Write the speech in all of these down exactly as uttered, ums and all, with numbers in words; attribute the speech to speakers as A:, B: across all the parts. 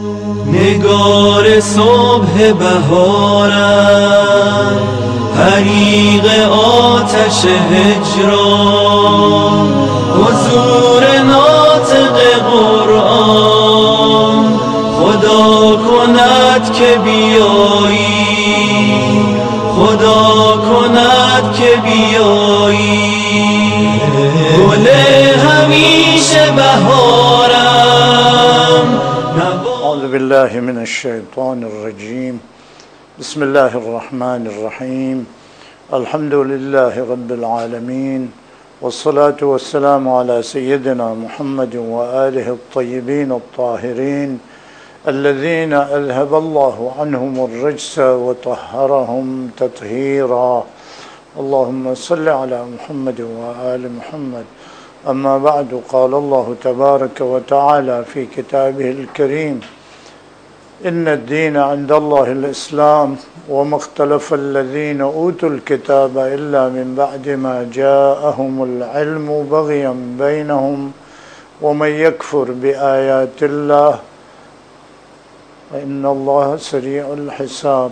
A: نگار صبح بهارم، حریق آتش هجران، حضور ناطق قرآن، خدا کند که بیایی، خدا کند که بیایی، گل همیشه بهارم.
B: اعوذ باللہ من الشیطان الرجیم، بسم اللہ الرحمن الرحیم، الحمد للہ رب العالمین، والصلاة والسلام على سیدنا محمد وآلہ الطیبین الطاہرین الذین اذهب اللہ عنہم الرجس وطہرہم تطہیرا. اللہم صل علی محمد وآل محمد. اما بعد، قال اللہ تبارک وتعالی فی کتابہ الکریم: ان الدین عند اللہ الاسلام وما اختلف الذین اوتوا الکتاب الا من بعد ما جاءهم العلم بغیا بینہم ومن یکفر بآیات اللہ ان اللہ سریع الحساب.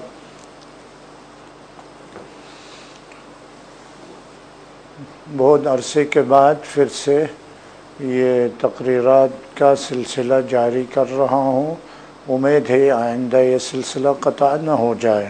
B: بہت عرصے کے بعد پھر سے یہ تقریرات کا سلسلہ جاری کر رہا ہوں. امید ہے آئندہ یہ سلسلہ قطع نہ ہو جائے.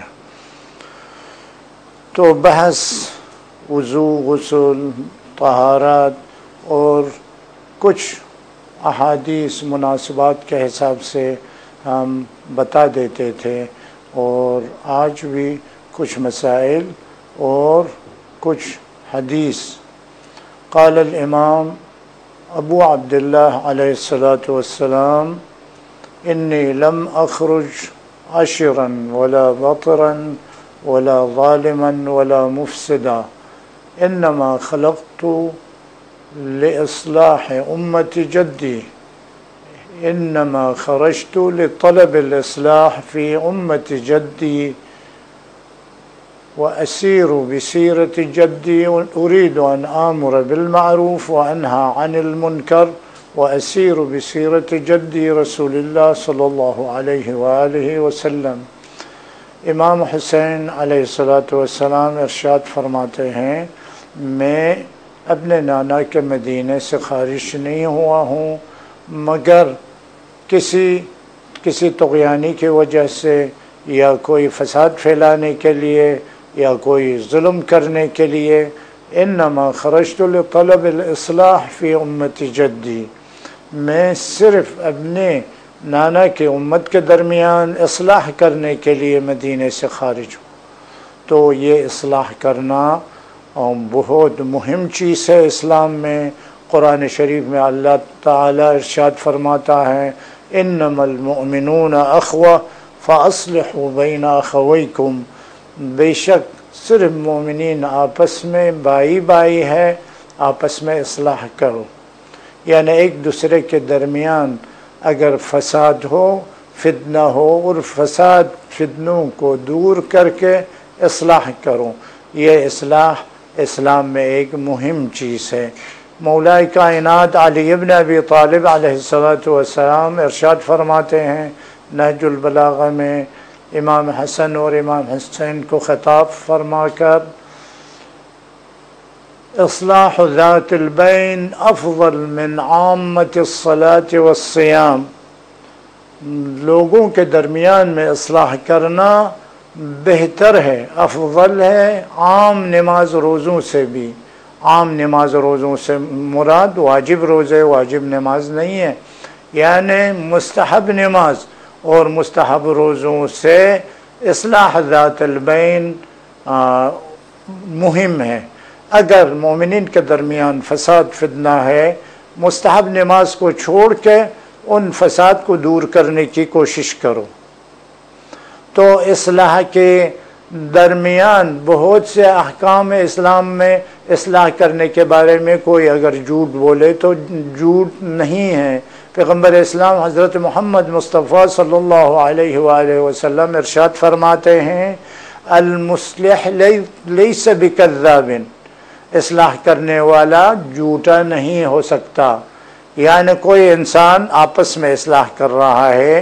B: تو بحث وضو، غسل، طہارت اور کچھ احادیث مناسبات کے حساب سے ہم بتا دیتے تھے، اور آج بھی کچھ مسائل اور کچھ حدیث. قال الامام ابو عبداللہ علیہ الصلاۃ والسلام: انی لم اخرج عشرا ولا بطرا ولا ظالما ولا مفسدا، انما خلقت لاصلاح امت جدی، انما خرجت لطلب الاصلاح فی امت جدی وأسير بسيرة جدي، أريد أن آمر بالمعروف وأنهى عن المنكر، وأسير بسيرة جدي رسول الله صلى الله عليه وآله وسلم. امام حسین علیہ الصلاۃ والسلام ارشاد فرماتے ہیں: میں اپنے نانا کے مدینے سے خارج نہیں ہوا ہوں مگر کسی کسی طغیانی کی وجہ سے، یا کوئی فساد پھیلانے کے لیے، یا کوئی ظلم کرنے کے لیے. انما خرجت لطلب الاصلاح فی امت جدی، میں صرف اپنے نانا کی امت کے درمیان اصلاح کرنے کے لیے مدینے سے خارج ہوں. تو یہ اصلاح کرنا بہت مہم چیز ہے اسلام میں. قرآن شریف میں اللہ تعالی ارشاد فرماتا ہے: انما المؤمنون اخوہ فاصلحوا بین اخویکم، بے شک صرف مومنین آپس میں بائی بائی ہے، آپس میں اصلاح کرو. یعنی ایک دوسرے کے درمیان اگر فساد ہو، فتنہ ہو، اور فساد فتنوں کو دور کر کے اصلاح کرو. یہ اصلاح اسلام میں ایک مہم چیز ہے. مولائے کائنات علی ابن ابی طالب علیہ الصلاۃ والسلام ارشاد فرماتے ہیں نہج البلاغہ میں، امام حسن اور امام حسین کو خطاب فرما کر: اصلاح ذات البین افضل من عامت الصلاة والصیام، لوگوں کے درمیان میں اصلاح کرنا بہتر ہے، افضل ہے عام نماز روزوں سے بھی. عام نماز روزوں سے مراد واجب روزے، واجب نماز نہیں ہے، یعنی مستحب نماز اور مستحب روزوں سے اصلاح ذات البین مہم ہے. اگر مومنین کے درمیان فساد فتنہ ہے، مستحب نماز کو چھوڑ کے ان فساد کو دور کرنے کی کوشش کرو. تو اصلاح کے درمیان بہت سے احکام اسلام میں اصلاح کرنے کے بارے میں کوئی اگر جھوٹ بولے تو جھوٹ نہیں ہے. پیغمبر اسلام حضرت محمد مصطفیٰ صلی اللہ علیہ وآلہ وسلم ارشاد فرماتے ہیں: المصلح لیس بکذاب، اصلاح کرنے والا جھوٹا نہیں ہو سکتا. یعنی کوئی انسان آپس میں اصلاح کر رہا ہے،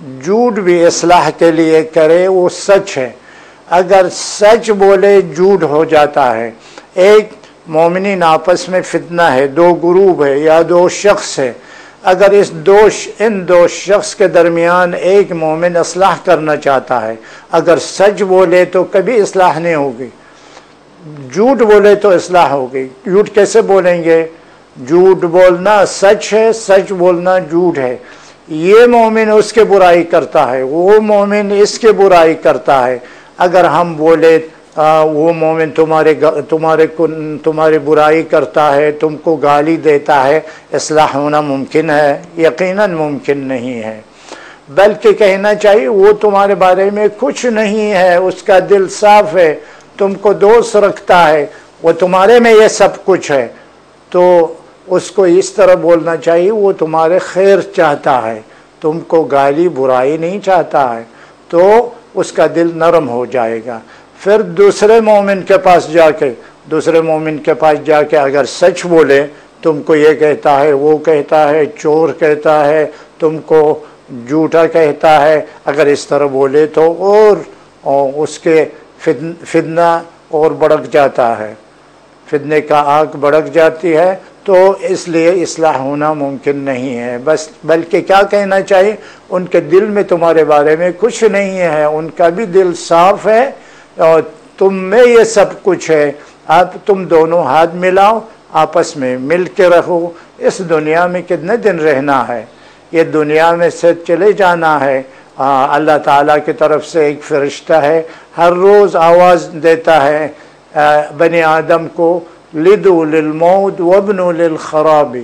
B: جھوٹ بھی اصلاح کے لیے کرے وہ سچ ہے، اگر سچ بولے جھوٹ ہو جاتا ہے۔ ایک مومنین آپس میں فتنہ ہے، دو گروپ ہے یا دو شخص ہے، اگر اس دو ان دو شخص کے درمیان ایک مومن اصلاح کرنا چاہتا ہے، اگر سچ بولے تو کبھی اصلاح نہیں ہوگی، جھوٹ بولے تو اصلاح ہوگی۔ جھوٹ کیسے بولیں گے؟ جھوٹ بولنا سچ ہے، سچ بولنا جھوٹ ہے۔ یہ مومن اس کے برائی کرتا ہے، وہ مومن اس کے برائی کرتا ہے، اگر ہم بولے وہ مومن تمہارے تمہارے تمہاری برائی کرتا ہے، تم کو گالی دیتا ہے، اصلاح ہونا ممکن ہے؟ یقیناً ممکن نہیں ہے، بلکہ کہنا چاہیے وہ تمہارے بارے میں کچھ نہیں ہے، اس کا دل صاف ہے، تم کو دوست رکھتا ہے، وہ تمہارے میں یہ سب کچھ ہے، تو اس کو اس طرح بولنا چاہیے وہ تمہارے خیر چاہتا ہے، تم کو گالی برائی نہیں چاہتا ہے، تو اس کا دل نرم ہو جائے گا۔ پھر دوسرے مومن کے پاس جا کے دوسرے مومن کے پاس جا کے اگر سچ بولے، تم کو یہ کہتا ہے، وہ کہتا ہے، چور کہتا ہے، تم کو جھوٹا کہتا ہے، اگر اس طرح بولے تو اور اس کے فتنہ اور بڑک جاتا ہے، فتنے کا آگ بڑک جاتی ہے، تو اس لیے اصلاح ہونا ممکن نہیں ہے۔ بس بلکہ کیا کہنا چاہیے، ان کے دل میں تمہارے بارے میں کچھ نہیں ہے، ان کا بھی دل صاف ہے اور تم میں یہ سب کچھ ہے، اب تم دونوں ہاتھ ملاؤ، آپس میں مل کے رہو۔ اس دنیا میں کتنے دن رہنا ہے، یہ دنیا میں سے چلے جانا ہے۔ اللہ تعالیٰ کی طرف سے ایک فرشتہ ہے، ہر روز آواز دیتا ہے بنی آدم کو، لدو للموت وابنو للخراب،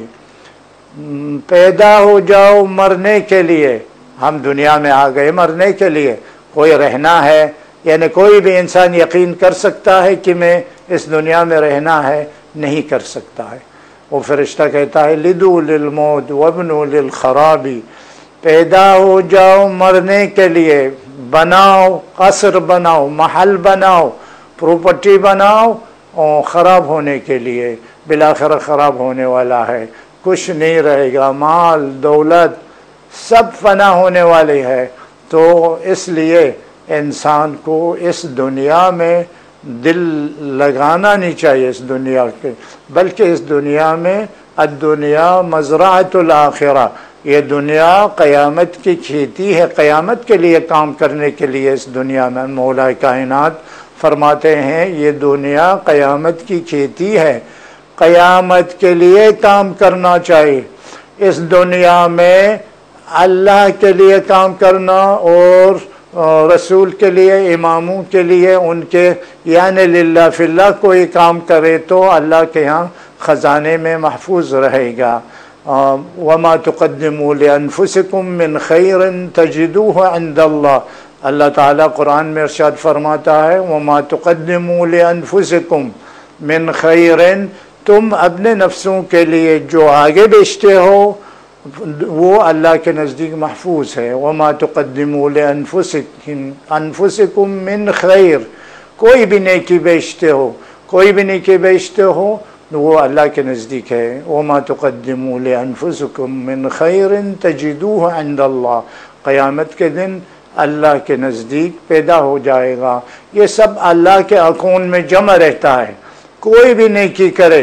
B: پیدا ہو جاؤ مرنے کے لیے۔ ہم دنیا میں آ گئے مرنے کے لیے، کوئی رہنا ہے، یعنی کوئی بھی انسان یقین کر سکتا ہے کہ میں اس دنیا میں رہنا ہے؟ نہیں کر سکتا ہے۔ وہ فرشتہ کہتا ہے لدو للموت وابنو للخراب، پیدا ہو جاؤ مرنے کے لیے، بناؤ، قصر بناؤ، محل بناؤ، پراپرٹی بناؤ، اور خراب ہونے کے لیے، بالآخر خراب ہونے والا ہے، کچھ نہیں رہے گا، مال دولت سب فنا ہونے والے ہے۔ تو اس لیے انسان کو اس دنیا میں دل لگانا نہیں چاہیے اس دنیا کے، بلکہ اس دنیا میں الدنیا مزرعۃ الآخرہ، یہ دنیا قیامت کی کھیتی ہے، قیامت کے لیے کام کرنے کے لیے اس دنیا میں۔ مولا کائنات فرماتے ہیں یہ دنیا قیامت کی کھیتی ہے، قیامت کے لیے کام کرنا چاہیے۔ اس دنیا میں اللہ کے لیے کام کرنا اور رسول کے لیے، اماموں کے لیے، ان کے یعنی للہ فی اللہ کوئی کام کرے تو اللہ کے ہاں خزانے میں محفوظ رہے گا۔ وَمَا تُقَدِّمُوا لِأَنفُسِكُم مِّن خَيْرٍ تَجِدُوهُ عِندَ اللَّهِ، اللہ تعالیٰ قرآن میں ارشاد فرماتا ہے وَمَا تُقَدِّمُوا لِأَنفُسِكُم مِّن خَيْرٍ، تم اپنے نفسوں کے لیے جو آگے بیچتے ہو وہ اللہ کے نزدیک محفوظ ہے۔ وَمَا تُقَدِّمُوا لِأَنفُسِكُم أَنفُسِكُم مِّن خَيْرٍ، کوئی بھی نیکی بیچتے ہو، کوئی بھی نیکی بیچتے ہو وہ اللہ کے نزدیک ہے۔ وَمَا تُقَدِّمُوا لِأَنفُسِكُم مِّن خَيْرٍ تَجِدُوهُ عِندَ اللَّهِ، قیامت کے دن اللہ کے نزدیک پیدا ہو جائے گا۔ یہ سب اللہ کے اکاؤنٹ میں جمع رہتا ہے، کوئی بھی نیکی کرے،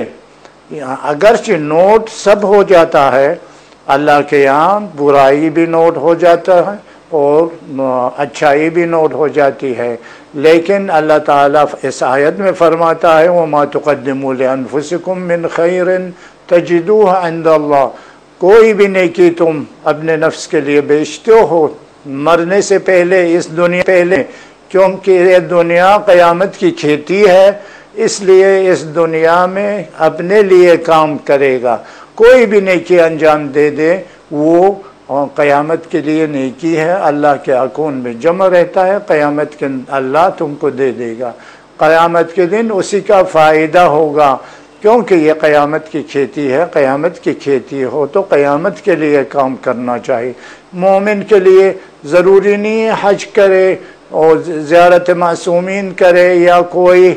B: اگرچہ نوٹ سب ہو جاتا ہے، اللہ کے یہاں برائی بھی نوٹ ہو جاتا ہے اور اچھائی بھی نوٹ ہو جاتی ہے، لیکن اللہ تعالیٰ اس آیت میں فرماتا ہے وَمَا تُقَدِّمُوا لِأَنفُسِكُم مِّن خَيْرٍ تَجِدُوهُ عِندَ اللَّهِ، کوئی بھی نیکی تم اپنے نفس کے لیے بیچتے ہو مرنے سے پہلے، اس دنیا پہلے، کیونکہ یہ دنیا قیامت کی کھیتی ہے، اس لیے اس دنیا میں اپنے لیے کام کرے گا، کوئی بھی نیکی انجام دے دے وہ قیامت کے لیے نیکی ہے، اللہ کے اکاؤنٹ میں جمع رہتا ہے، قیامت کے اللہ تم کو دے دے گا، قیامت کے دن اسی کا فائدہ ہوگا، کیونکہ یہ قیامت کی کھیتی ہے۔ قیامت کی کھیتی ہو تو قیامت کے لیے کام کرنا چاہیے۔ مومن کے لیے ضروری نہیں ہے حج کرے اور زیارت معصومین کرے یا کوئی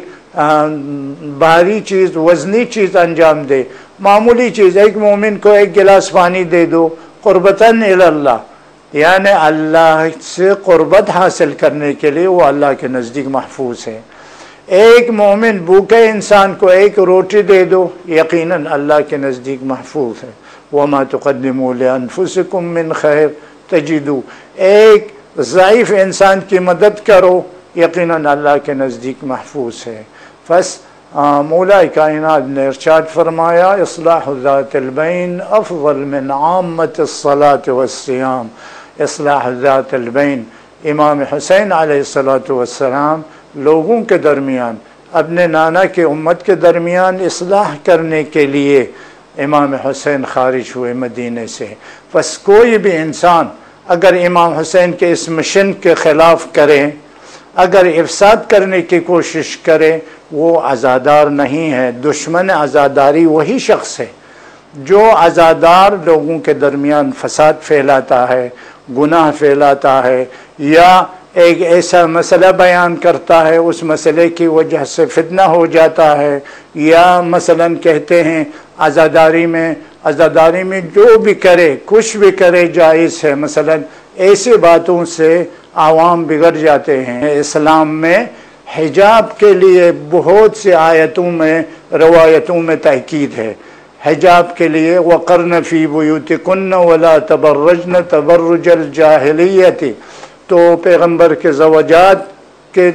B: بھاری چیز، وزنی چیز انجام دے، معمولی چیز، ایک مومن کو ایک گلاس پانی دے دو قربتاً الی اللہ، یعنی اللہ سے قربت حاصل کرنے کے لیے وہ اللہ کے نزدیک محفوظ ہے۔ ایک مومن بھوکے انسان کو ایک روٹی دے دو، یقیناً اللہ کے نزدیک محفوظ ہے۔ وَمَا تُقَدِّمُوا لِأَنفُسِكُم مِّن خَيْرٍ تَجِدُوهُ، ایک ضعیف انسان کی مدد کرو، یقیناً اللہ کے نزدیک محفوظ ہے۔ بس مولا کائنات نے ارشاد فرمایا اصلاح ذات البین افضل من عامت الصلاة والصیام۔ اصلاح ذات البین، امام حسین علیہ الصلاۃ والسلام لوگوں کے درمیان، اپنے نانا کے امت کے درمیان اصلاح کرنے کے لیے امام حسین خارج ہوئے مدینے سے۔ بس کوئی بھی انسان اگر امام حسین کے اس مشن کے خلاف کرے، اگر افساد کرنے کی کوشش کرے، وہ عزادار نہیں ہے۔ دشمن عزاداری وہی شخص ہے جو عزادار لوگوں کے درمیان فساد پھیلاتا ہے، گناہ پھیلاتا ہے، یا ایک ایسا مسئلہ بیان کرتا ہے اس مسئلے کی وجہ سے فتنہ ہو جاتا ہے، یا مثلا کہتے ہیں عزاداری میں عزاداری میں جو بھی کرے کچھ بھی کرے جائز ہے، مثلا ایسی باتوں سے عوام بگڑ جاتے ہیں۔ اسلام میں حجاب کے لیے بہت سی آیتوں میں روایتوں میں تاکید ہے۔ حجاب کے لیے وَقَرْنَ فِي بُيُوتِكُنَّ وَلَا تَبَرَّجْنَ تَبَرُّجَ الْجَاهِلِيَّةِ، تو پیغمبر کے زوجات کے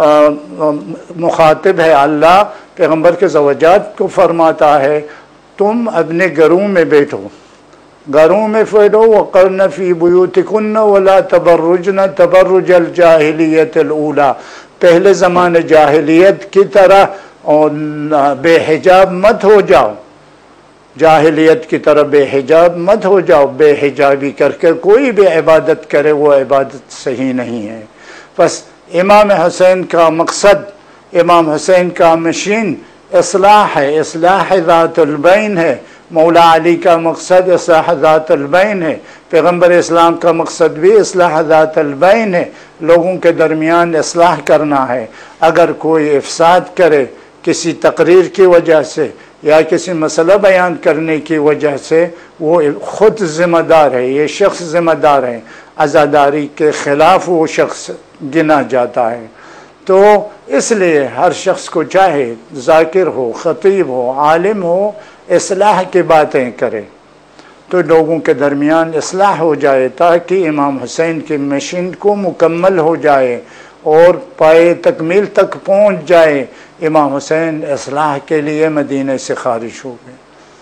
B: مخاطب ہے اللہ، پیغمبر کے زوجات کو فرماتا ہے تم اپنے گھروں میں بیٹھو، گھروں میں بیٹھو، وَقَرْنَ فِي بُيُوتِكُنَّ وَلَا تَبَرُّجْنَ تَبَرُّجَ الْجَاهِلِيَّةِ الْأُولَى، پہلے زمانے جاہلیت کی طرح اور بے حجاب مت ہو جاؤ، جاہلیت کی طرح بے حجاب مت ہو جاؤ۔ بے حجابی کر کے کوئی بھی عبادت کرے وہ عبادت صحیح نہیں ہے۔ بس امام حسین کا مقصد، امام حسین کا مشن اصلاح ہے، اصلاح ذات البین ہے۔ مولا علی کا مقصد اصلاح ذات البین ہے، پیغمبر اسلام کا مقصد بھی اصلاح ذات البین ہے، لوگوں کے درمیان اصلاح کرنا ہے۔ اگر کوئی افساد کرے کسی تقریر کی وجہ سے یا کسی مسئلہ بیان کرنے کی وجہ سے، وہ خود ذمہ دار ہے، یہ شخص ذمہ دار ہے، عزاداری کے خلاف وہ شخص گنا جاتا ہے۔ تو اس لیے ہر شخص کو چاہے ذاکر ہو، خطیب ہو، عالم ہو، اصلاح کی باتیں کرے تو لوگوں کے درمیان اصلاح ہو جائے، تاکہ امام حسین کی مشن کو مکمل ہو جائے اور پائے تکمیل تک پہنچ جائے۔ امام حسین اصلاح کے لیے مدینے سے خارج ہو گئے،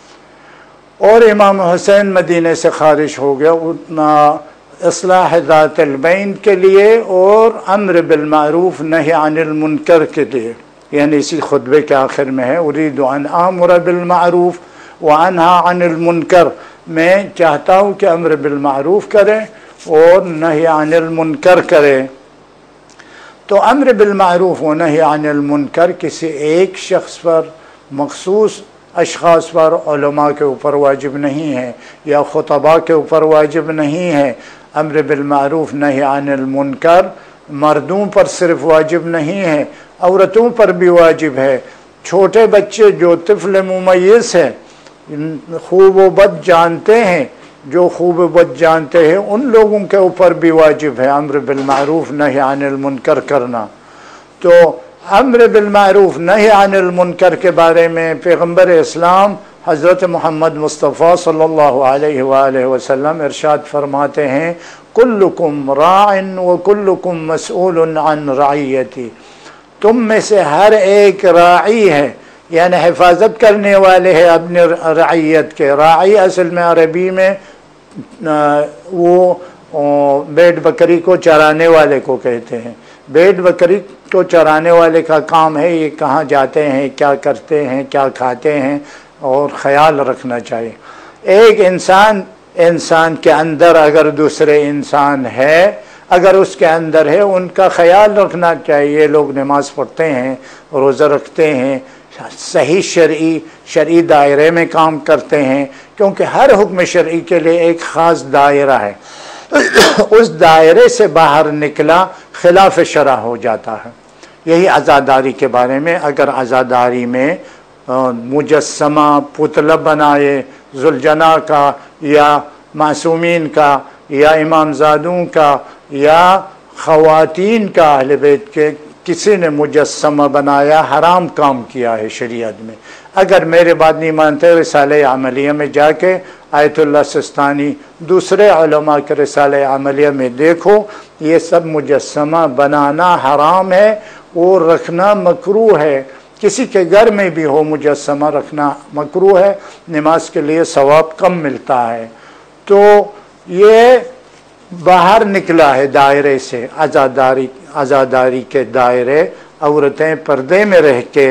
B: اور امام حسین مدینے سے خارج ہو گیا اصلاح ذات البین کے لیے اور امر بالمعروف نہی عن المنکر کے لیے، یعنی اسی خطبے کے آخر میں ہے ارید ان آمر بالمعروف وانہا عن المنکر، میں چاہتا ہوں کہ امر بالمعروف کرے اور نہی عن المنکر کرے۔ تو امر بالمعروف و نہی عن المنکر کسی ایک شخص پر، مخصوص اشخاص پر، علماء کے اوپر واجب نہیں ہے یا خطباء کے اوپر واجب نہیں ہے۔ امر بالمعروف نہی عن المنکر مردوں پر صرف واجب نہیں ہے، عورتوں پر بھی واجب ہے۔ چھوٹے بچے جو طفل ممیز ہیں، خوب و بد جانتے ہیں، جو خوب و بد جانتے ہیں ان لوگوں کے اوپر بھی واجب ہے امر بالمعروف نہی عن المنکر کرنا۔ تو امر بالمعروف نہی عن المنکر کے بارے میں پیغمبر اسلام حضرت محمد مصطفیٰ صلی اللہ علیہ وآلہ وسلم ارشاد فرماتے ہیں کلکم راع وکلکم مسئول عن رعیتی، تم میں سے ہر ایک راعی ہے، یعنی حفاظت کرنے والے ہیں اپنے رعیت کے۔ راعی اصل میں عربی میں وہ بیٹ بکری کو چرانے والے کو کہتے ہیں۔ بیٹ بکری کو چرانے والے کا کام ہے یہ کہاں جاتے ہیں، کیا کرتے ہیں، کیا کھاتے ہیں، اور خیال رکھنا چاہیے۔ ایک انسان انسان کے اندر اگر دوسرے انسان ہے، اگر اس کے اندر ہے، ان کا خیال رکھنا چاہیے۔ لوگ نماز پڑھتے ہیں، روزہ رکھتے ہیں، صحیح شرعی شرعی دائرے میں کام کرتے ہیں، کیونکہ ہر حکم شرعی کے لیے ایک خاص دائرہ ہے، اس دائرے سے باہر نکلا خلاف شرع ہو جاتا ہے۔ یہی عزاداری کے بارے میں، اگر عزاداری میں مجسمہ پتلا بنائے ذوالجناح کا یا معصومین کا یا امام زادوں کا یا خواتین کا اہل بیت کے کسی نے مجسمہ بنایا، حرام کام کیا ہے شریعت میں۔ اگر میرے بات نہیں مانتے، رسالہ عملیہ میں جا کے آیت اللہ سستانی دوسرے علماء کے رسالہ عملیہ میں دیکھو، یہ سب مجسمہ بنانا حرام ہے، وہ رکھنا مکروہ ہے۔ کسی کے گھر میں بھی ہو مجسمہ رکھنا مکروہ ہے، نماز کے لیے ثواب کم ملتا ہے۔ تو یہ باہر نکلا ہے دائرے سے، عزاداری عزاداری کے دائرے، عورتیں پردے میں رہ کے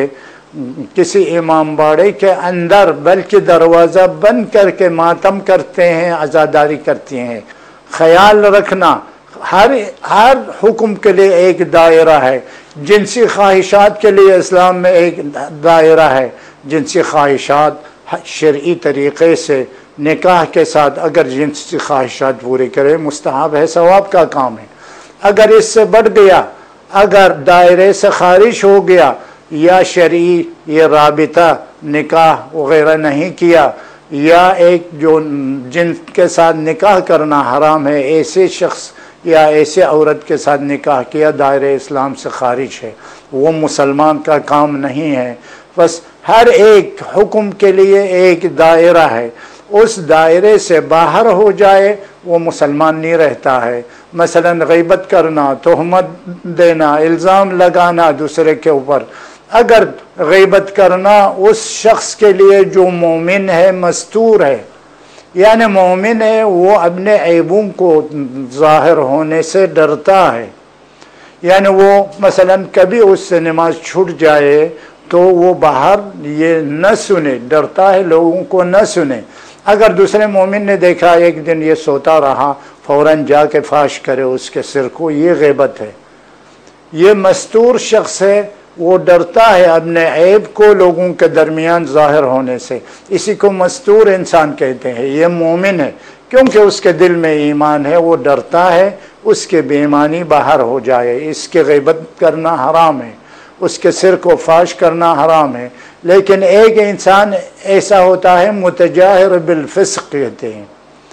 B: کسی امام باڑے کے اندر بلکہ دروازہ بند کر کے ماتم کرتے ہیں، عزاداری کرتی ہیں۔ خیال رکھنا، ہر ہر حکم کے لیے ایک دائرہ ہے۔ جنسی خواہشات کے لیے اسلام میں ایک دائرہ ہے۔ جنسی خواہشات شرعی طریقے سے نکاح کے ساتھ اگر جنسی خواہشات پورے کرے مستحب ہے، ثواب کا کام ہے۔ اگر اس سے بڑھ گیا، اگر دائرے سے خارج ہو گیا، یا شرعی یہ رابطہ نکاح وغیرہ نہیں کیا، یا ایک جو جن کے ساتھ نکاح کرنا حرام ہے، ایسے شخص یا ایسے عورت کے ساتھ نکاح کیا، دائرہ اسلام سے خارج ہے، وہ مسلمان کا کام نہیں ہے۔ بس ہر ایک حکم کے لیے ایک دائرہ ہے، اس دائرے سے باہر ہو جائے وہ مسلمان نہیں رہتا ہے۔ مثلا غیبت کرنا، تہمت دینا، الزام لگانا دوسرے کے اوپر، اگر غیبت کرنا اس شخص کے لیے جو مومن ہے، مستور ہے، یعنی مومن ہے، وہ اپنے عیبوں کو ظاہر ہونے سے ڈرتا ہے، یعنی وہ مثلا کبھی اس سے نماز چھوٹ جائے تو وہ باہر یہ نہ سنے، ڈرتا ہے لوگوں کو نہ سنے۔ اگر دوسرے مومن نے دیکھا ایک دن یہ سوتا رہا، فوراً جا کے فاش کرے اس کے سر کو، یہ غیبت ہے۔ یہ مستور شخص ہے، وہ ڈرتا ہے اپنے عیب کو لوگوں کے درمیان ظاہر ہونے سے، اسی کو مستور انسان کہتے ہیں۔ یہ مومن ہے کیونکہ اس کے دل میں ایمان ہے، وہ ڈرتا ہے اس کے بے ایمانی باہر ہو جائے، اس کے غیبت کرنا حرام ہے، اس کے سر کو فاش کرنا حرام ہے۔ لیکن ایک انسان ایسا ہوتا ہے متجاہر بالفسق کہتے ہیں،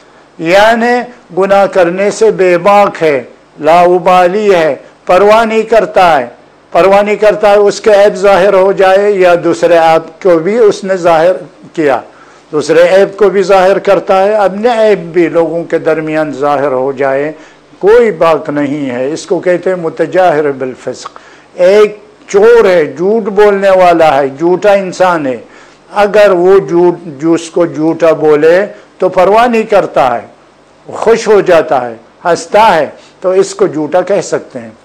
B: یعنی گناہ کرنے سے بے باک ہے، لاابالی ہے، پرواہ نہیں کرتا ہے، پرواہ نہیں کرتا ہے اس کے عیب ظاہر ہو جائے یا دوسرے عیب کو بھی اس نے ظاہر کیا، دوسرے عیب کو بھی ظاہر کرتا ہے، اپنے عیب بھی لوگوں کے درمیان ظاہر ہو جائے، کوئی باک نہیں ہے، اس کو کہتے ہیں متجاہر بالفسق۔ ایک چور ہے، جھوٹ بولنے والا ہے، جھوٹا انسان ہے، اگر وہ جھوٹ جس کو جھوٹا بولے تو پرواہ نہیں کرتا ہے، خوش ہو جاتا ہے، ہنستا ہے، تو اس کو جھوٹا کہہ سکتے ہیں۔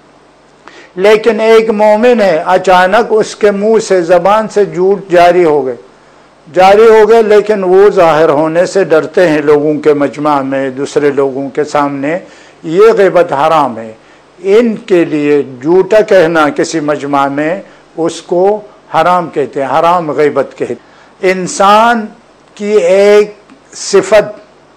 B: لیکن ایک مومن ہے، اچانک اس کے منہ سے زبان سے جھوٹ جاری ہو گئے جاری ہو گئے لیکن وہ ظاہر ہونے سے ڈرتے ہیں لوگوں کے مجمع میں، دوسرے لوگوں کے سامنے، یہ غیبت حرام ہے۔ ان کے لیے جھوٹا کہنا کسی مجمع میں اس کو حرام کہتے ہیں، حرام غیبت کہتے ہیں۔ انسان کی ایک صفت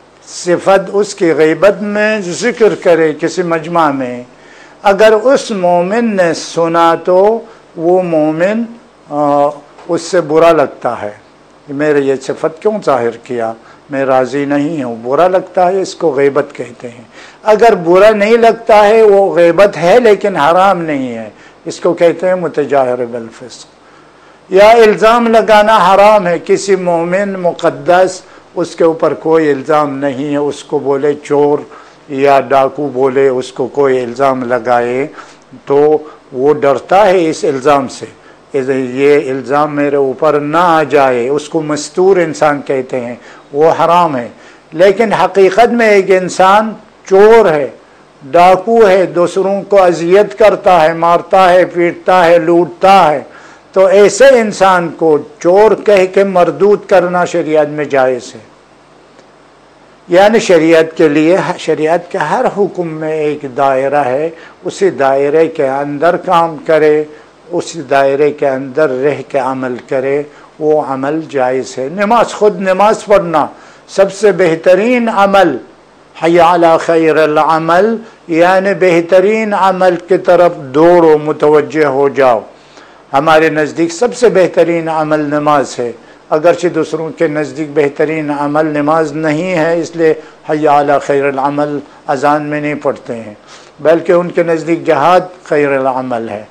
B: صفت اس کی غیبت میں ذکر کرے کسی مجمع میں، اگر اس مومن نے سنا تو وہ مومن اس سے برا لگتا ہے، میرے یہ صفت کیوں ظاہر کیا، میں راضی نہیں ہوں، برا لگتا ہے، اس کو غیبت کہتے ہیں۔ اگر برا نہیں لگتا ہے وہ غیبت ہے لیکن حرام نہیں ہے، اس کو کہتے ہیں متجاہر بالفسق۔ یا الزام لگانا حرام ہے، کسی مومن مقدس اس کے اوپر کوئی الزام نہیں ہے، اس کو بولے چور یا ڈاکو بولے، اس کو کوئی الزام لگائے تو وہ ڈرتا ہے اس الزام سے، یہ الزام میرے اوپر نہ آ جائے، اس کو مستور انسان کہتے ہیں، وہ حرام ہے۔ لیکن حقیقت میں ایک انسان چور ہے، ڈاکو ہے، دوسروں کو اذیت کرتا ہے، مارتا ہے، پیٹتا ہے، لوٹتا ہے، تو ایسے انسان کو چور کہہ کے مردود کرنا شریعت میں جائز ہے۔ یعنی شریعت کے لیے، شریعت کے ہر حکم میں ایک دائرہ ہے، اسی دائرے کے اندر کام کرے، اسی دائرے کے اندر رہ کے عمل کرے، وہ عمل جائز ہے۔ نماز، خود نماز پڑھنا سب سے بہترین عمل، حی علی خیر العمل، یعنی بہترین عمل کی طرف دوڑو، متوجہ ہو جاؤ۔ ہمارے نزدیک سب سے بہترین عمل نماز ہے۔ اگرچہ دوسروں کے نزدیک بہترین عمل نماز نہیں ہے، اس لیے حی علی خیر العمل اذان میں نہیں پڑھتے ہیں، بلکہ ان کے نزدیک جہاد خیر العمل ہے۔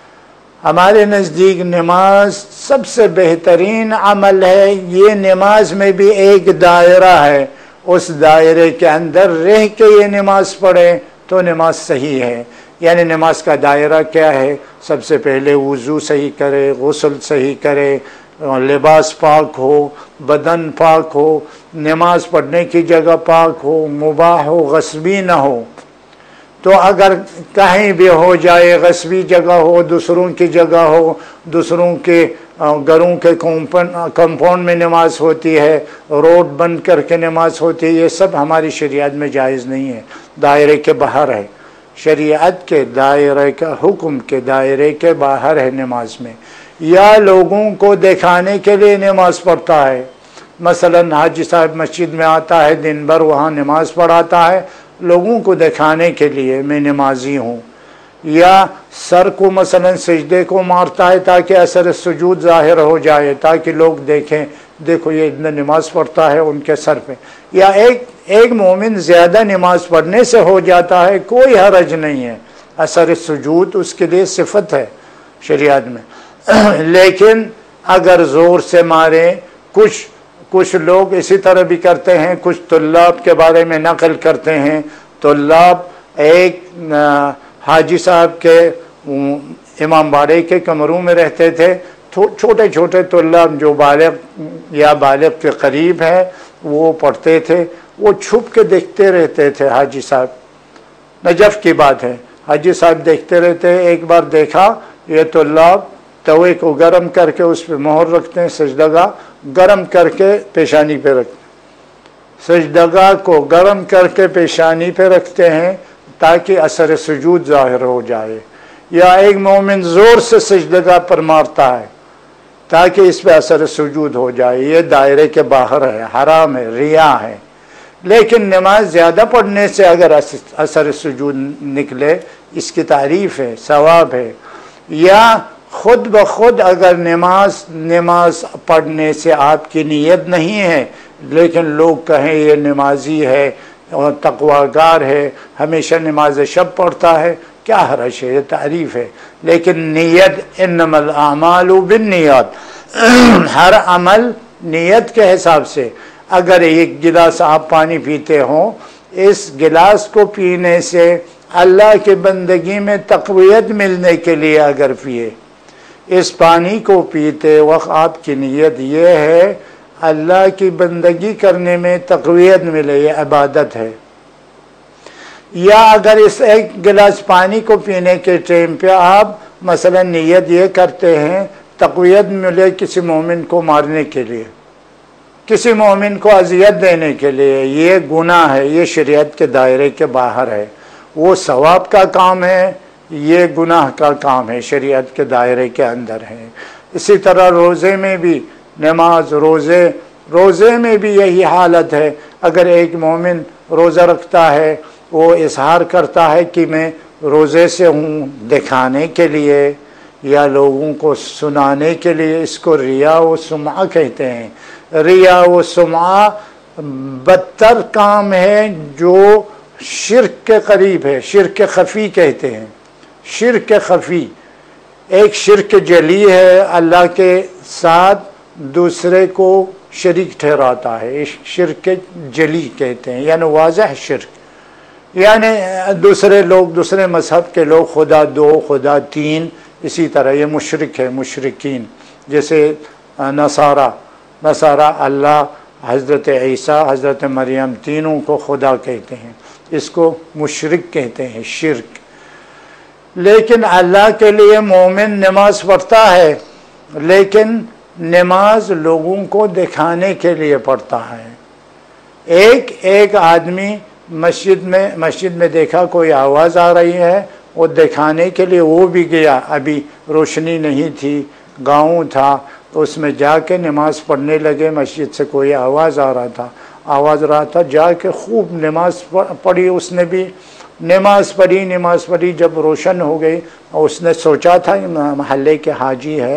B: ہمارے نزدیک نماز سب سے بہترین عمل ہے۔ یہ نماز میں بھی ایک دائرہ ہے، اس دائرے کے اندر رہ کے یہ نماز پڑھے تو نماز صحیح ہے۔ یعنی نماز کا دائرہ کیا ہے؟ سب سے پہلے وضو صحیح کرے، غسل صحیح کرے، لباس پاک ہو، بدن پاک ہو، نماز پڑھنے کی جگہ پاک ہو، مباح ہو، غصبی نہ ہو۔ تو اگر کہیں بھی ہو جائے، غصبی جگہ ہو، دوسروں کی جگہ ہو، دوسروں کے گھروں کے کمپاؤنڈ میں نماز ہوتی ہے، روڈ بند کر کے نماز ہوتی ہے، یہ سب ہماری شریعت میں جائز نہیں ہے، دائرے کے باہر ہے۔ شریعت کے دائرے کا حکم کے دائرے کے باہر ہے نماز میں۔ یا لوگوں کو دکھانے کے لیے نماز پڑھتا ہے، مثلا حاجی صاحب مسجد میں آتا ہے، دن بھر وہاں نماز پڑھاتا ہے لوگوں کو دکھانے کے لیے میں نمازی ہوں، یا سر کو مثلا سجدے کو مارتا ہے تاکہ اثر سجود ظاہر ہو جائے، تاکہ لوگ دیکھیں دیکھو یہ اتنا نماز پڑھتا ہے ان کے سر پہ، یا ایک ایک مومن زیادہ نماز پڑھنے سے ہو جاتا ہے، کوئی حرج نہیں ہے، اثر سجود اس کے لیے صفت ہے شریعت میں۔ لیکن اگر زور سے مارے، کچھ کچھ لوگ اسی طرح بھی کرتے ہیں، کچھ طلاب کے بارے میں نقل کرتے ہیں، طلاب ایک حاجی صاحب کے امام باڑے کے کمروں میں رہتے تھے، چھوٹے چھوٹے طلاب جو بالغ یا بالغ کے قریب ہیں وہ پڑھتے تھے، وہ چھپ کے دیکھتے رہتے تھے حاجی صاحب، نجف کی بات ہے، حاجی صاحب دیکھتے رہتے۔ ایک بار دیکھا یہ طلاب توے کو گرم کر کے اس پہ مہر رکھتے ہیں، سجدگاہ گرم کر کے پیشانی پہ رکھتے ہیں، سجدگاہ کو گرم کر کے پیشانی پہ رکھتے ہیں تاکہ اثر سجود ظاہر ہو جائے، یا ایک مومن زور سے سجدگاہ پر مارتا ہے تاکہ اس پہ اثر سجود ہو جائے، یہ دائرے کے باہر ہے، حرام ہے، ریا ہے۔ لیکن نماز زیادہ پڑھنے سے اگر اثر سجود نکلے، اس کی تعریف ہے، ثواب ہے۔ یا خود بخود اگر نماز نماز پڑھنے سے آپ کی نیت نہیں ہے، لیکن لوگ کہیں یہ نمازی ہے اور تقویٰگار ہے، ہمیشہ نماز شب پڑھتا ہے، کیا حرج ہے، یہ تعریف ہے۔ لیکن نیت انما الاعمال بالنیات، ہر عمل نیت کے حساب سے۔ اگر ایک گلاس آپ پانی پیتے ہوں، اس گلاس کو پینے سے اللہ کے بندگی میں تقویت ملنے کے لیے اگر پیے، اس پانی کو پیتے وقت آپ کی نیت یہ ہے اللہ کی بندگی کرنے میں تقویت ملے، یہ عبادت ہے۔ یا اگر اس ایک گلاس پانی کو پینے کے ٹائم پہ آپ مثلا نیت یہ کرتے ہیں تقویت ملے کسی مومن کو مارنے کے لیے، کسی مومن کو اذیت دینے کے لیے، یہ گناہ ہے، یہ شریعت کے دائرے کے باہر ہے، وہ ثواب کا کام ہے، یہ گناہ کا کام ہے، شریعت کے دائرے کے اندر ہے۔ اسی طرح روزے میں بھی نماز، روزے روزے میں بھی یہی حالت ہے۔ اگر ایک مومن روزہ رکھتا ہے، وہ اظہار کرتا ہے کہ میں روزے سے ہوں دکھانے کے لیے یا لوگوں کو سنانے کے لیے، اس کو ریا و سمعہ کہتے ہیں۔ ریا و سمعہ بدتر کام ہے جو شرک کے قریب ہے، شرک خفی کہتے ہیں۔ شرک خفی ایک شرک جلی ہے، اللہ کے ساتھ دوسرے کو شریک ٹھہراتا ہے، شرک جلی کہتے ہیں، یعنی واضح شرک، یعنی دوسرے لوگ، دوسرے مذہب کے لوگ خدا دو، خدا تین، اسی طرح یہ مشرک ہے، مشرکین، جیسے نصارہ نصارہ اللہ، حضرت عیسیٰ، حضرت مریم، تینوں کو خدا کہتے ہیں، اس کو مشرک کہتے ہیں، شرک۔ لیکن اللہ کے لیے مومن نماز پڑھتا ہے، لیکن نماز لوگوں کو دکھانے کے لیے پڑھتا ہے۔ ایک ایک آدمی مسجد میں مسجد میں دیکھا کوئی آواز آ رہی ہے، وہ دکھانے کے لیے وہ بھی گیا، ابھی روشنی نہیں تھی، گاؤں تھا، اس میں جا کے نماز پڑھنے لگے، مسجد سے کوئی آواز آ رہا تھا آواز رہا تھا جا کے خوب نماز پڑھی، اس نے بھی نماز پڑھی نماز پڑھی جب روشن ہو گئی، اس نے سوچا تھا محلے کے حاجی ہے،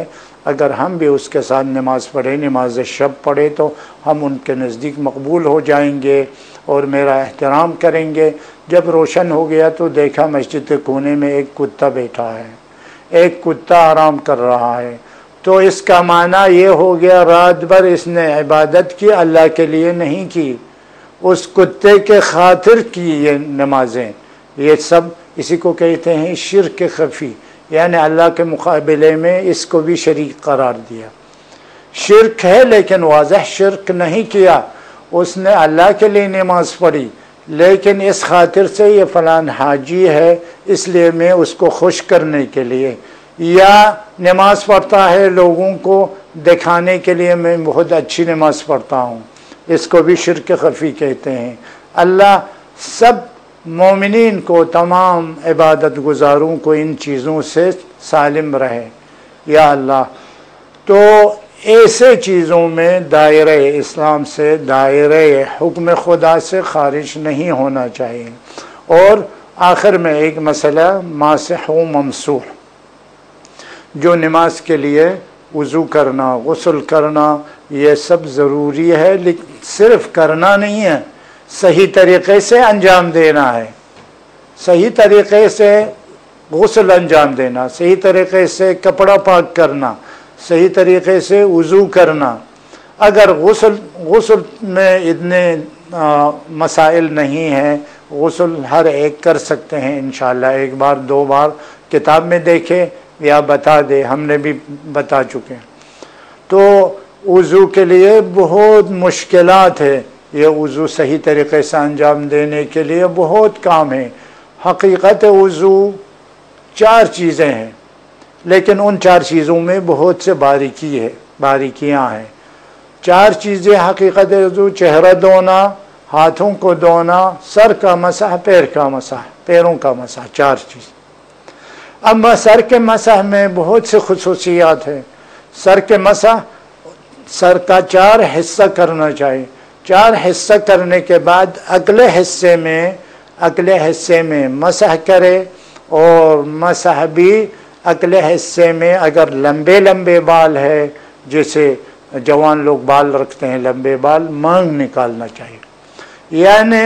B: اگر ہم بھی اس کے ساتھ نماز پڑھیں، نماز شب پڑھے، تو ہم ان کے نزدیک مقبول ہو جائیں گے اور میرا احترام کریں گے۔ جب روشن ہو گیا تو دیکھا مسجد کے کونے میں ایک کتا بیٹھا ہے، ایک کتا آرام کر رہا ہے، تو اس کا معنی یہ ہو گیا رات بھر اس نے عبادت کی، اللہ کے لیے نہیں کی، اس کتے کے خاطر کی یہ نمازیں۔ یہ سب اسی کو کہتے ہیں شرک خفی، یعنی اللہ کے مقابلے میں اس کو بھی شریک قرار دیا۔ شرک ہے لیکن واضح شرک نہیں کیا، اس نے اللہ کے لیے نماز پڑھی، لیکن اس خاطر سے یہ فلان حاجی ہے اس لیے میں اس کو خوش کرنے کے لیے، یا نماز پڑھتا ہے لوگوں کو دکھانے کے لیے میں بہت اچھی نماز پڑھتا ہوں، اس کو بھی شرک خفی کہتے ہیں۔ اللہ سب مومنین کو، تمام عبادت گزاروں کو ان چیزوں سے سالم رہے یا اللہ۔ تو ایسے چیزوں میں دائرہ اسلام سے، دائرہ حکم خدا سے خارج نہیں ہونا چاہیے۔ اور آخر میں ایک مسئلہ ماسح و ممسوح، جو نماز کے لیے وضو کرنا، غسل کرنا، یہ سب ضروری ہے، لیکن صرف کرنا نہیں ہے، صحیح طریقے سے انجام دینا ہے۔ صحیح طریقے سے غسل انجام دینا، صحیح طریقے سے کپڑا پاک کرنا، صحیح طریقے سے وضو کرنا۔ اگر غسل غسل میں اتنے مسائل نہیں ہیں، غسل ہر ایک کر سکتے ہیں انشاءاللہ، ایک بار دو بار کتاب میں دیکھیں یا بتا دے، ہم نے بھی بتا چکے ہیں۔ تو وضو کے لیے بہت مشکلات ہے، یہ وضو صحیح طریقے سے انجام دینے کے لیے بہت کام ہے۔ حقیقت وضو چار چیزیں ہیں، لیکن ان چار چیزوں میں بہت سے باریکی ہے، باریکیاں ہیں۔ چار چیزیں حقیقت وضو: چہرہ دھونا، ہاتھوں کو دھونا، سر کا مسح، پیر کا مسح، پیروں کا مسح، چار چیز۔ اما سر کے مسح میں بہت سے خصوصیات ہیں۔ سر کے مسح، سر کا چار حصہ کرنا چاہیے، چار حصہ کرنے کے بعد اگلے حصے میں اگلے حصے میں مسح کرے، اور مسح بھی اگلے حصے میں اگر لمبے لمبے بال ہے، جیسے جوان لوگ بال رکھتے ہیں لمبے بال، مانگ نکالنا چاہیے، یعنی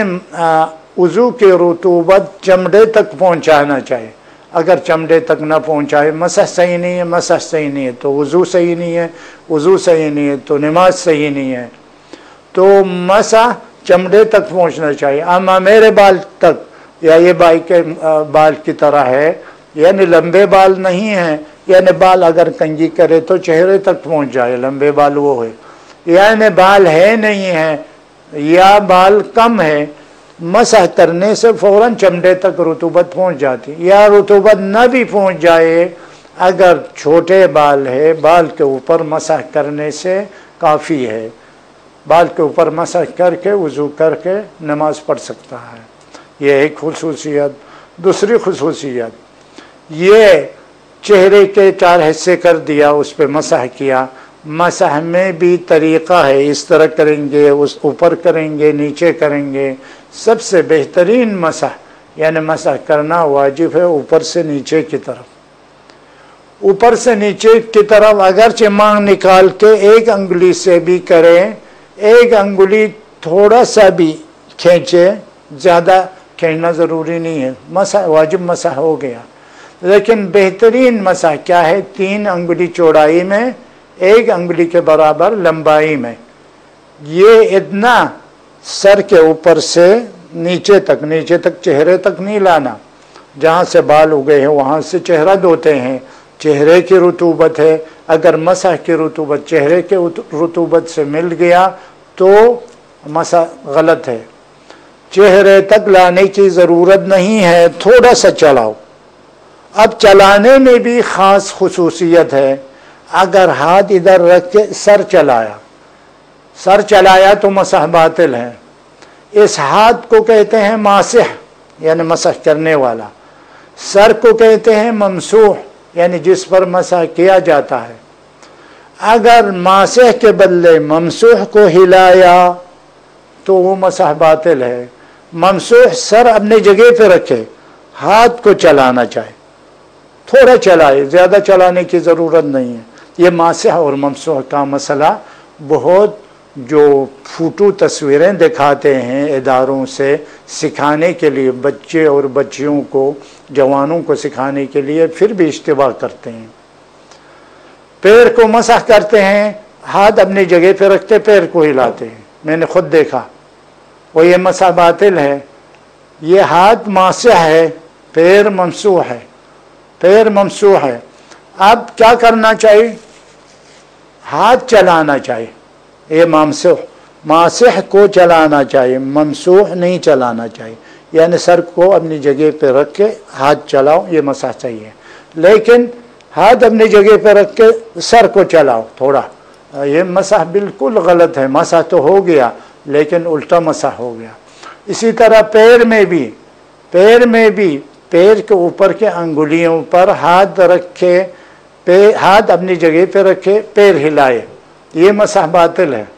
B: وضو کی رطوبت چمڑے تک پہنچانا چاہیے۔ اگر چمڑے تک نہ پہنچائے، مسح صحیح نہیں ہے، مسح صحیح نہیں ہے تو وضو صحیح نہیں ہے، وضو صحیح نہیں ہے تو نماز صحیح نہیں ہے۔ تو مسح چمڑے تک پہنچنا چاہیے۔ اما میرے بال تک یا یہ بھائی کے بال کی طرح ہے، یعنی لمبے بال نہیں ہیں، یعنی بال اگر کنگھی کرے تو چہرے تک پہنچ جائے، لمبے بال وہ ہے، یعنی بال ہے نہیں ہے یا بال کم ہے، مسح کرنے سے فوراً چمڑے تک رطوبت پہنچ جاتی، یا رطوبت نہ بھی پہنچ جائے، اگر چھوٹے بال ہے بال کے اوپر مسح کرنے سے کافی ہے، بال کے اوپر مسح کر کے وضو کر کے نماز پڑھ سکتا ہے۔ یہ ایک خصوصیت۔ دوسری خصوصیت یہ چہرے کے چار حصے کر دیا، اس پہ مسح کیا، مسح میں بھی طریقہ ہے، اس طرح کریں گے، اس اوپر کریں گے، نیچے کریں گے۔ سب سے بہترین مسح یعنی مسح کرنا واجب ہے اوپر سے نیچے کی طرف، اوپر سے نیچے کی طرف اگرچہ مانگ نکال کے ایک انگلی سے بھی کریں، ایک انگلی تھوڑا سا بھی کھینچے، زیادہ کھینچنا ضروری نہیں ہے، مسح واجب مسح ہو گیا۔ لیکن بہترین مسح کیا ہے؟ تین انگلی چوڑائی میں، ایک انگلی کے برابر لمبائی میں، یہ اتنا سر کے اوپر سے نیچے تک، نیچے تک چہرے تک نہیں لانا، جہاں سے بال اگے ہیں وہاں سے چہرہ دھوتے ہیں، چہرے کی رطوبت ہے، اگر مسح کی رطوبت چہرے کے رطوبت سے مل گیا تو مسح غلط ہے۔ چہرے تک لانے کی ضرورت نہیں ہے، تھوڑا سا چلاؤ۔ اب چلانے میں بھی خاص خصوصیت ہے، اگر ہاتھ ادھر رکھ کے سر چلایا سر چلایا تو مسح باطل ہے۔ اس ہاتھ کو کہتے ہیں ماسح یعنی مسح کرنے والا، سر کو کہتے ہیں ممسوح یعنی جس پر مسح کیا جاتا ہے۔ اگر ماسح کے بدلے ممسوح کو ہلایا تو وہ مسح باطل ہے۔ ممسوح سر اپنے جگہ پہ رکھے، ہاتھ کو چلانا چاہے، تھوڑا چلائے، زیادہ چلانے کی ضرورت نہیں ہے، یہ ماسح اور ممسوح کا مسئلہ بہت جو فوٹو تصویریں دکھاتے ہیں اداروں سے سکھانے کے لیے، بچے اور بچیوں کو، جوانوں کو سکھانے کے لیے، پھر بھی اشتباہ کرتے ہیں۔ پیر کو مسح کرتے ہیں، ہاتھ اپنی جگہ پہ رکھتے پیر کو ہلاتے ہیں، میں نے خود دیکھا، وہ یہ مسح باطل ہے۔ یہ ہاتھ ماسح ہے، پیر ممسوح ہے، پیر ممسوح ہے۔ اب کیا کرنا چاہیے؟ ہاتھ چلانا چاہیے۔ یہ ممسوح ماسح کو چلانا چاہیے، ممسوح نہیں چلانا چاہیے، یعنی سر کو اپنی جگہ پہ رکھ کے ہاتھ چلاؤ، یہ مسح چاہیے۔ لیکن ہاتھ اپنی جگہ پہ رکھ کے سر کو چلاؤ تھوڑا، یہ مسح بالکل غلط ہے۔ مسح تو ہو گیا لیکن الٹا مسح ہو گیا۔ اسی طرح پیر میں بھی پیر میں بھی پیر کے اوپر کے انگلیوں پر ہاتھ رکھے، ہاتھ اپنی جگہ پہ رکھے، پیر ہلائے، یہ مسح باطل ہے۔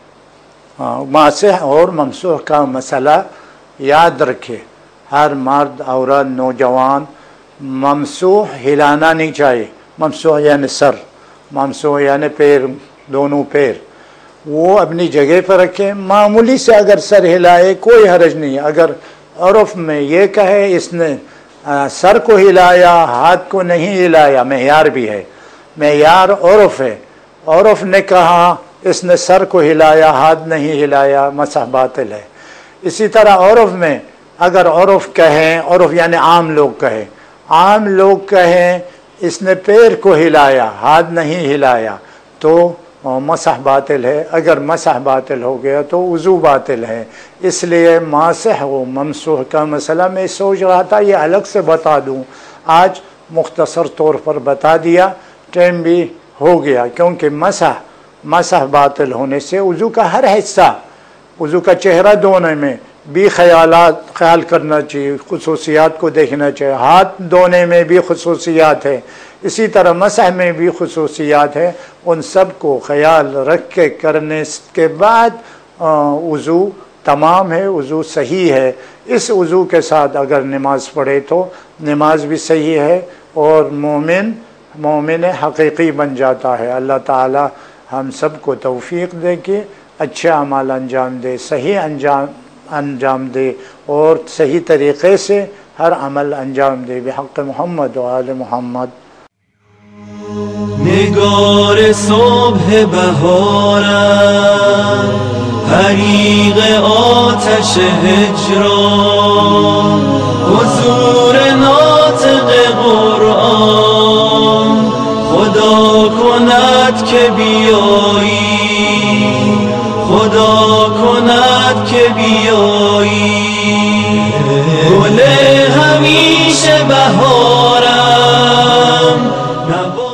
B: ماسح اور ممسوح کا مسئلہ یاد رکھے، ہر مرد، عورت، نوجوان ممسوح ہلانا نہیں چاہیے۔ ممسوح یعنی سر، ممسوح یعنی پیر، دونوں پیر وہ اپنی جگہ پر رکھیں۔ معمولی سے اگر سر ہلائے کوئی حرج نہیں، اگر عرف میں یہ کہے اس نے سر کو ہلایا ہاتھ کو نہیں ہلایا، معیار بھی ہے، معیار عرف ہے، عرف نے کہا اس نے سر کو ہلایا ہاتھ نہیں ہلایا، مسح باطل ہے۔ اسی طرح عرف میں اگر عرف کہیں، عرف یعنی عام لوگ کہیں، عام لوگ کہیں اس نے پیر کو ہلایا ہاتھ نہیں ہلایا تو مسح باطل ہے۔ اگر مسح باطل ہو گیا تو وضو باطل ہے۔ اس لیے ماسح و ممسوح کا مسئلہ میں سوچ رہا تھا یہ الگ سے بتا دوں، آج مختصر طور پر بتا دیا، ٹائم بھی ہو گیا، کیونکہ مسح مسح باطل ہونے سے وضو کا ہر حصہ، وضو کا چہرہ دھونے میں بھی خیالات خیال کرنا چاہیے، خصوصیات کو دیکھنا چاہیے، ہاتھ دھونے میں بھی خصوصیات ہے، اسی طرح مسح میں بھی خصوصیات ہے، ان سب کو خیال رکھ کے کرنے کے بعد وضو تمام ہے، وضو صحیح ہے۔ اس وضو کے ساتھ اگر نماز پڑھے تو نماز بھی صحیح ہے اور مومن مومن حقیقی بن جاتا ہے۔ اللہ تعالی ہم سب کو توفیق دے کہ اچھے اعمال انجام دے، صحیح انجام انجام دے اور صحیح طریقے سے ہر عمل انجام دے، بحق محمد و آل محمد۔
A: نگار صبح بهارم، حریق آتش هجران، حضور ناطق قرآن، خدا کند که بیایی، خدا کند که بیایی، گل همیشه بهارم،